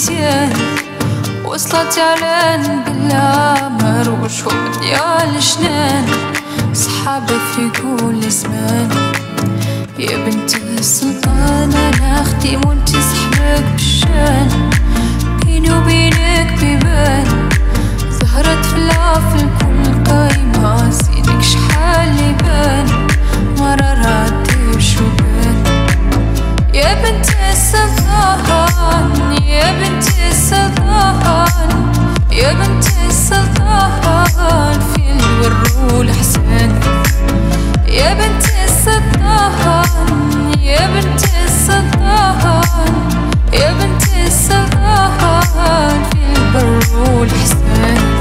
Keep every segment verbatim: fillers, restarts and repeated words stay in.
نسيان وصلت علان بالعمر وشوف ديال الجنان صحابة في كل زمان. يا بنت السلطان انا اختي وانتي صحبك بالشان، بيني وبينك بيبان زهرة فلافل كل قايمة زينك شحال يبان مرة رادي وشوبان. يا بنت السلطان يا بنت السلطان يا بنت السلطان في البر والحسان. يا بنت السلطان يا بنت السلطان يا بنت السلطان في البر والحسان.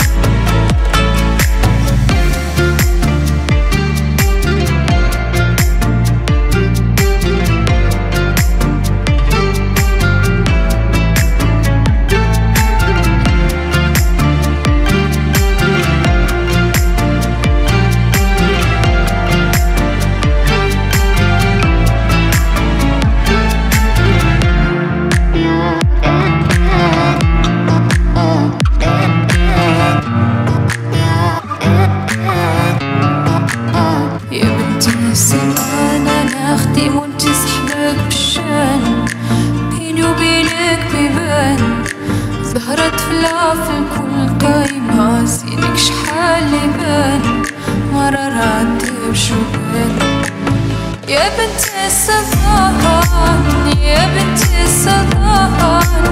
السلطان انا اختي وانتي صحبك بالشان، بيني وبينك بيبان زهرة فلافل كل قايمة زينك شحال يبان مرة رادي وشوبان. يا بنت السلطان يا بنت السلطان